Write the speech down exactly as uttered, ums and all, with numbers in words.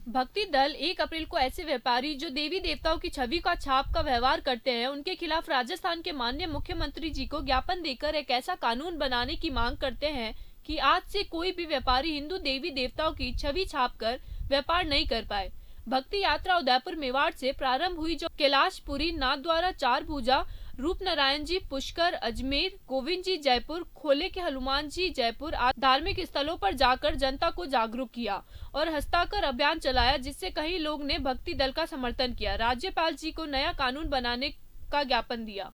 भक्ति दल एक अप्रैल को ऐसे व्यापारी जो देवी देवताओं की छवि का छाप का व्यवहार करते हैं, उनके खिलाफ राजस्थान के माननीय मुख्यमंत्री जी को ज्ञापन देकर एक ऐसा कानून बनाने की मांग करते हैं कि आज से कोई भी व्यापारी हिंदू देवी देवताओं की छवि छाप कर व्यापार नहीं कर पाए। भक्ति यात्रा उदयपुर मेवाड़ से प्रारंभ हुई, जो कैलाशपुरी, नाथद्वारा, चार भुजा, रूपनारायण जी, पुष्कर, अजमेर, गोविंद जी जयपुर, खोले के हनुमान जी जयपुर आदि धार्मिक स्थलों पर जाकर जनता को जागरूक किया और हस्ताक्षर अभियान चलाया, जिससे कई लोग ने भक्ति दल का समर्थन किया। राज्यपाल जी को नया कानून बनाने का ज्ञापन दिया।